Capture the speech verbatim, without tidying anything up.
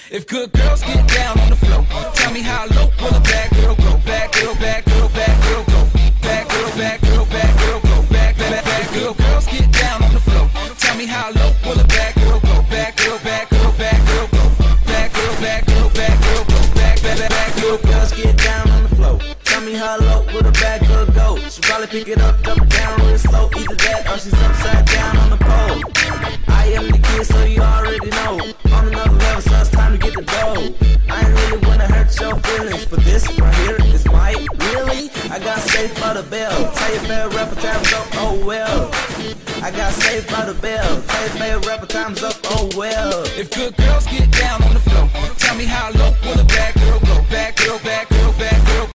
If good girls get down on the floor, tell me how low will a bad girl go? Bad girl, bad girl, bad girl go. Bad girl, bad girl, bad girl go. Bad, bad, bad girl. Girls get down on the floor. Tell me how low will a bad girl go? Bad girl, bad girl, bad girl go. Bad girl, bad girl, bad girl go. Bad, bad, bad, bad girl. Girls get down on the floor. Tell me how low will a bad girl go? She probably pick it up, dump it down real slow. Either that or she's upside down on the pole. I am the kid, so you already know. On another level, so it's time to get the dough. I ain't really wanna hurt your feelings, but this right here is my really. I got safe by the bell. Tell your favorite rapper time's up, oh well. I got safe by the bell. Tell your favorite rapper time's up, oh well. If good girls get down on the floor, tell me how low will a bad girl go? Bad girl, bad girl.